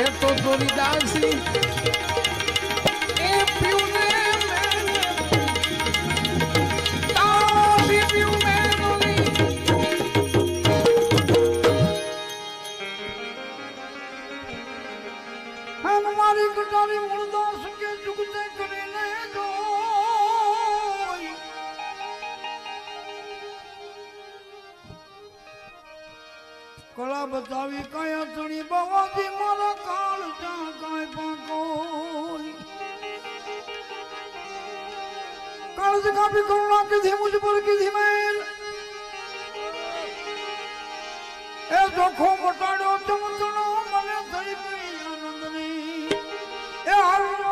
मैं तो थोड़ी दासी ए प्यूने तासी प्यू में रोली हमारी कटारी मुर्दास के जुगते करेने दो कला बतावी काया तणी बावाजी मारा काल जा काय पाको काल जगह भी करुणा किसी मुझ पर किसी मैल ए दुखो मटाड़ो चमचनो मने थई गई आनंदनी ए हरिओ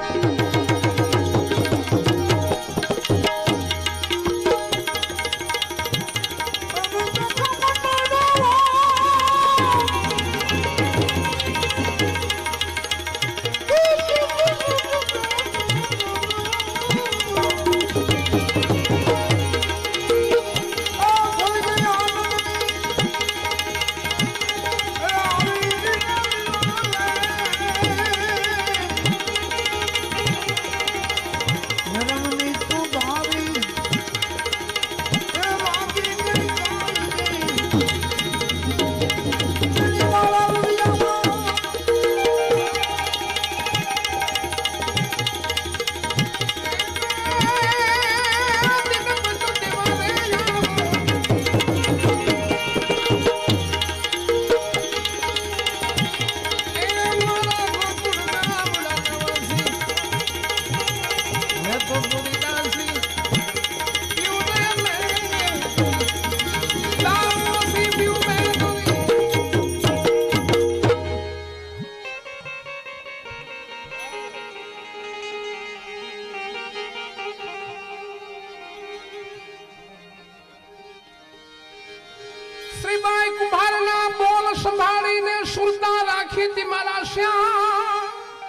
श्रीबाई कुंभारना बोल संभाली ने सुरता राखी थी मारा श्याम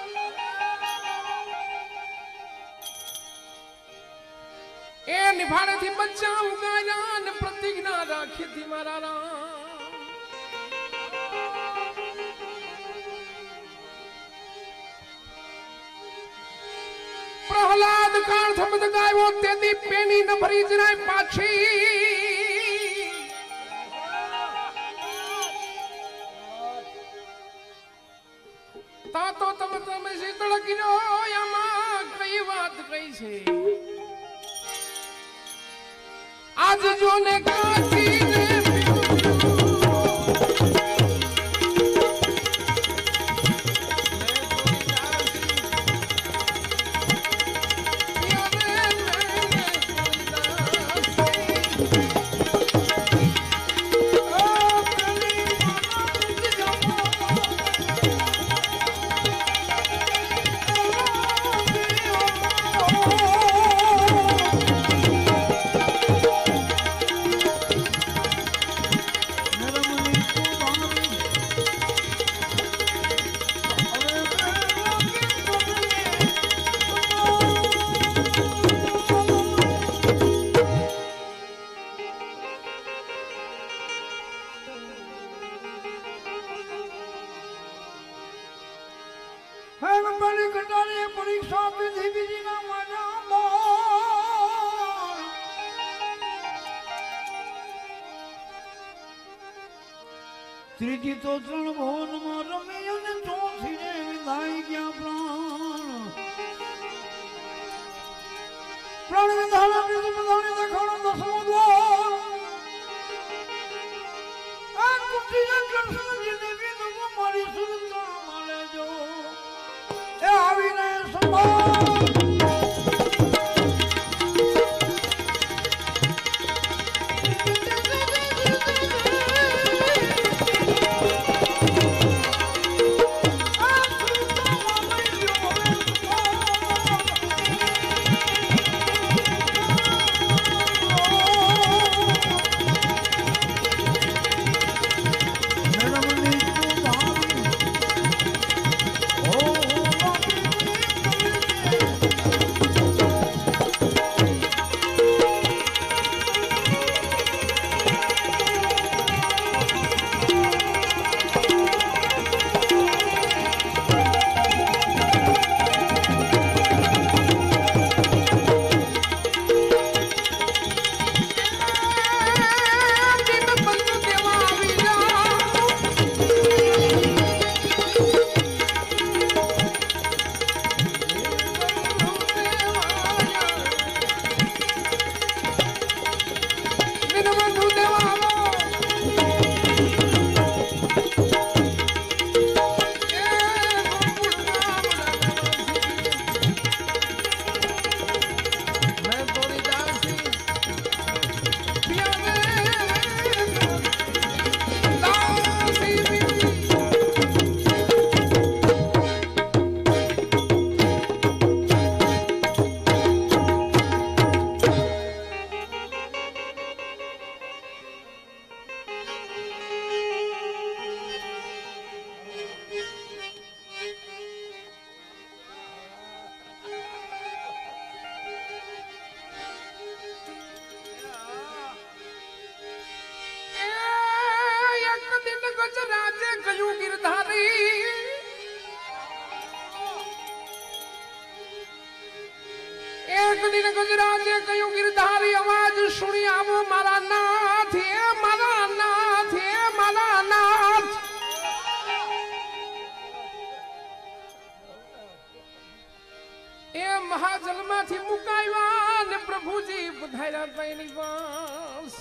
ए निभाने थी बच्चा उगाया ने प्रतिज्ञा राखी थी मारा राम प्रहलाद कान थमद गायो तेदी पेनी न भरी जराय पाछी तो તમે શીતળ કિનો યામાં કઈ વાત કઈ છે આજ જોને કાઠી ને परीक्षा विधि विधि ना मना त्रिजी तो तृण भवन में रमियो ने चौथी ने विधाई गया प्राण प्राण विधान विधानी देखाणो दसमो द्वार आ कुटी ने कृष्ण जी ने विदु मारी सुरता माले जो ए आवीने संभाल एक दिन गजराजे कयो गिरधारी आवाज सुनी आवो मारा नाथ हे मारा नाथ हे मारा नाथ ए महाजलमाथी मुकायवा ने प्रभुजी बधायरा पैनी बस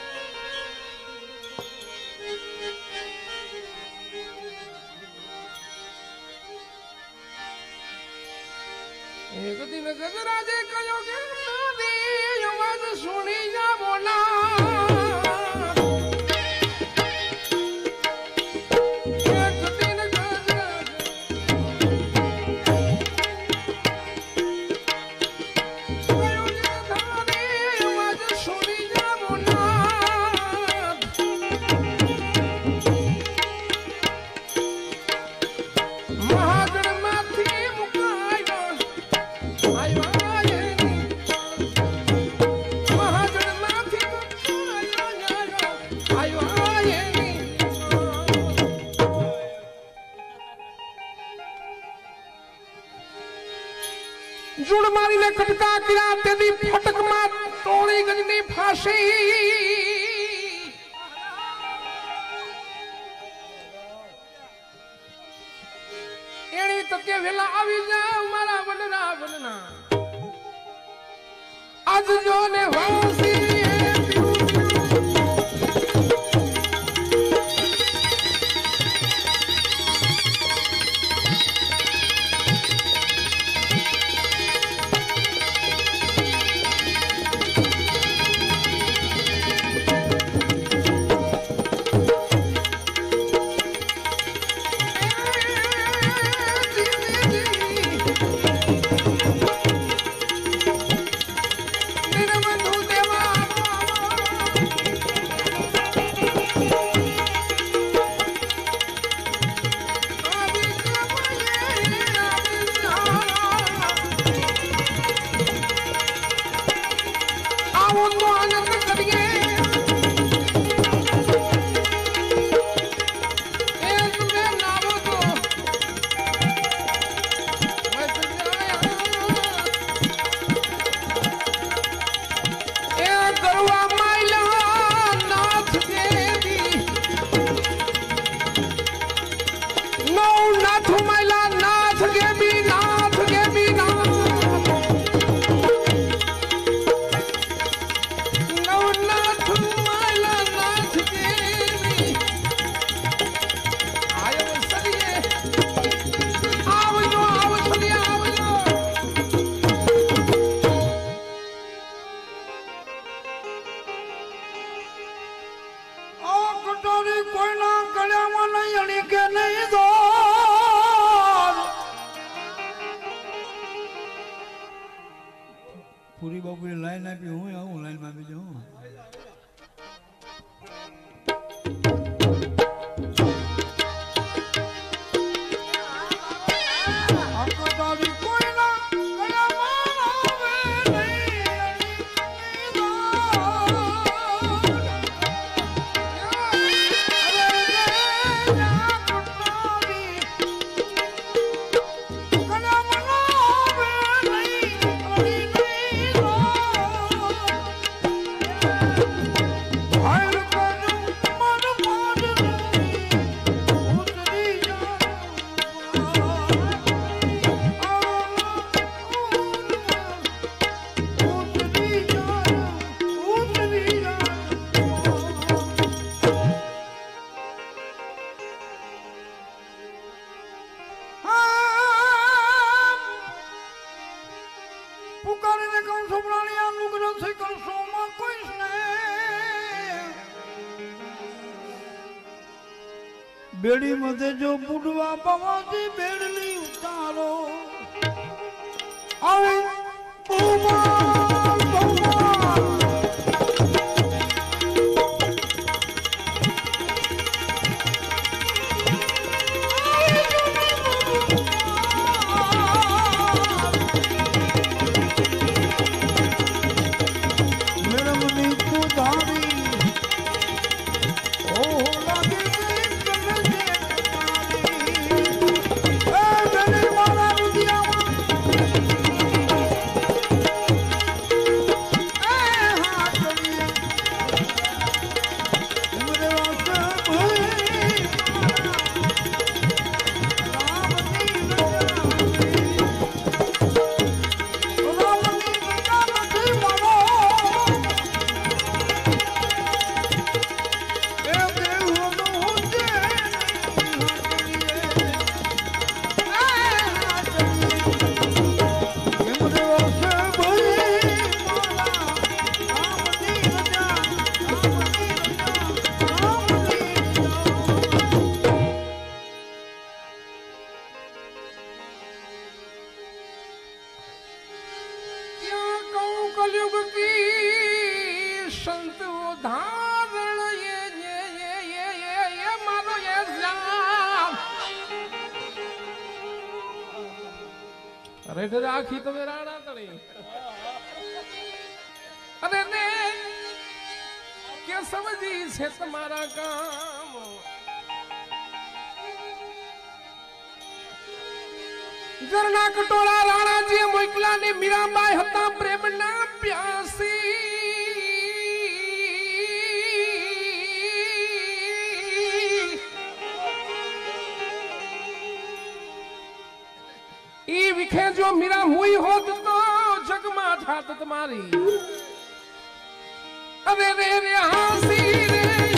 एक दिन गजराजे कयो गिरधारी आवाज सुनी जावो नाथ जुड़ मारी ने खटका किरा तेरी फटक मार तोड़ी गजनी फांसी एनी तो के वेला आवी जा मारा बनना बनना आज जो ने वासी पूरी बापू ने लाइन आपी हूँ या हूँ लाइन में भी जाऊँ बेड़ी मते जो बुढ़वा पवाती बेड़ली उतारो आवे भगवान भगवान मेरे मुनि तू धारी ओ लगे कलयुग की संत उदाहरण ये मानो ये जान अरे राखी तो मेरा राणा तड़ी अरे ने क्या समझी से तुम्हारा काम जरना कटोरा राणा जी मोकला ने मीराबाई हता प्रेम ना प्यासी ई विखे जो मीरा हुई होत तो जगमा ठात तुम्हारी अरे रे रे हासी रे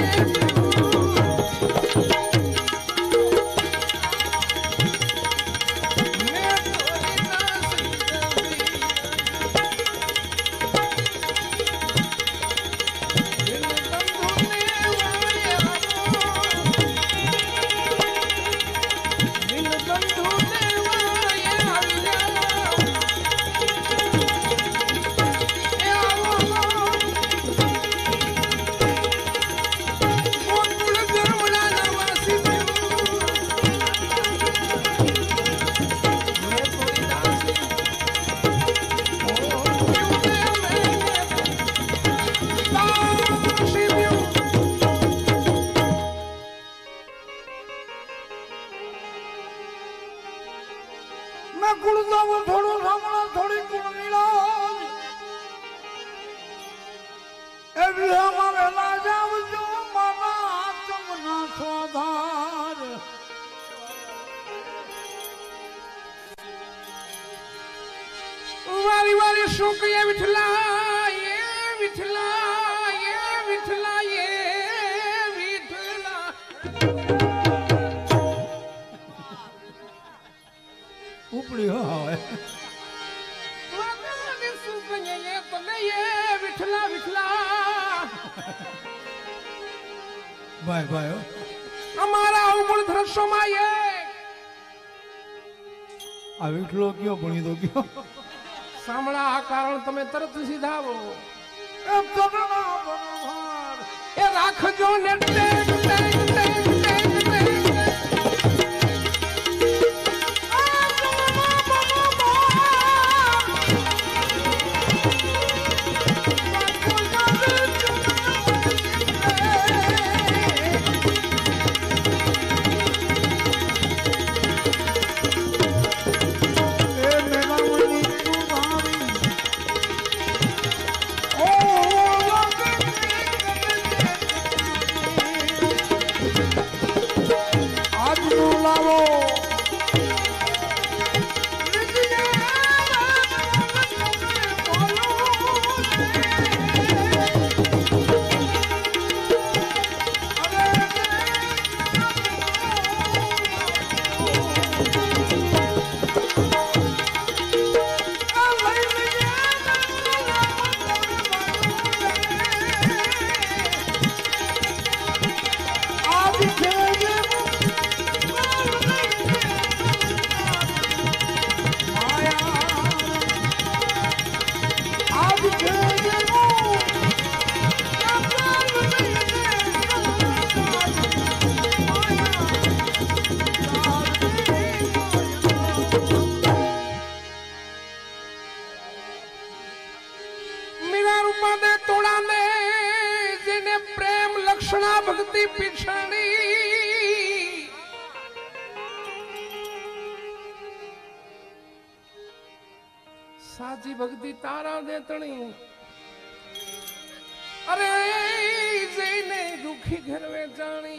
हमारा उमर धरसो माये आ विठलो क्यों बनी दो क्यों सामड़ा आ कारण तमे तरत सीधावो ए तबना बनभार ए राख जो ने टेक टेक टेक टेक टेक भक्ति पिछड़ी साची भक्ति तारा देतणी अरे जैने दुखी घर में जानी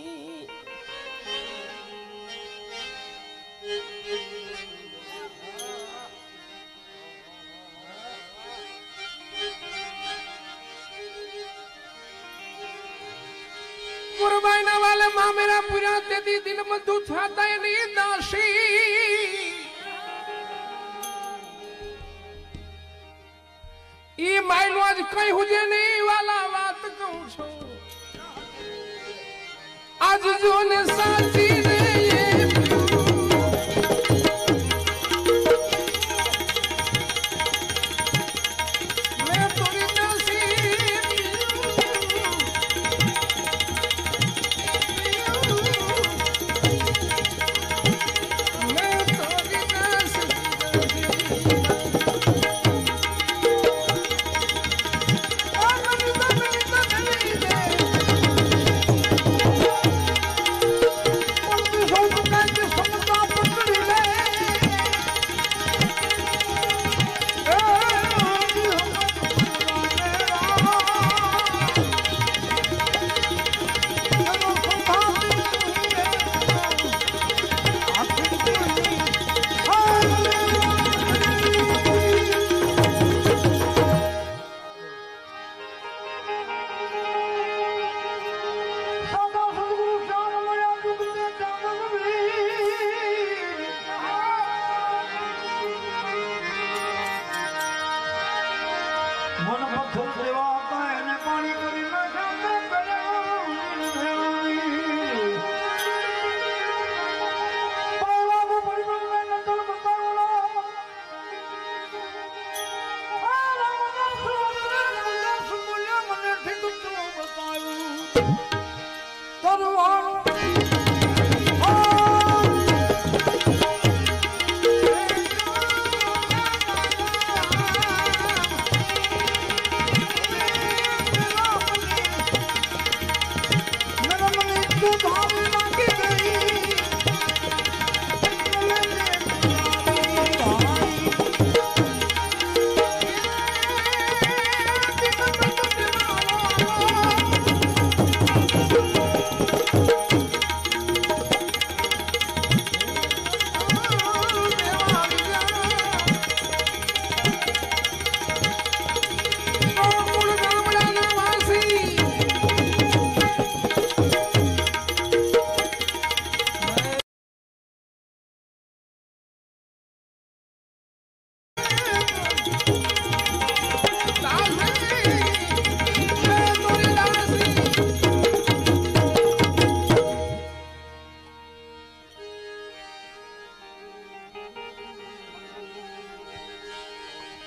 कुर्बाना वाले माँ मेरा पूरा तेदी दिन मधु छाता है नहीं दासी ये माइल आज कहीं हुजे नहीं वाला बात कहूँ छो आज जो ने साची ने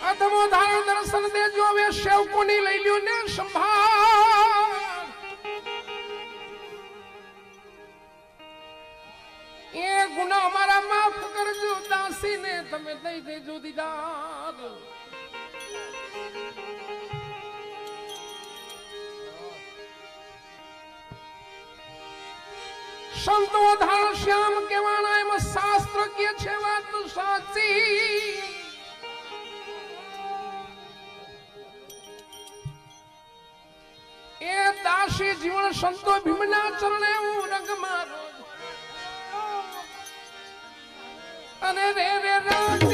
अधमो धारण दर्शन दे जो वे सेवको नी लई लियो ने संभाल ये गुना हमारा माफ कर जो दासी ने तमे दई दे जो दीदार संतो धारण श्याम केवाना एम शास्त्र के छे बात साची ए दासी जीवन संतो भीमना चरणे रंग मारो अने रे रे राग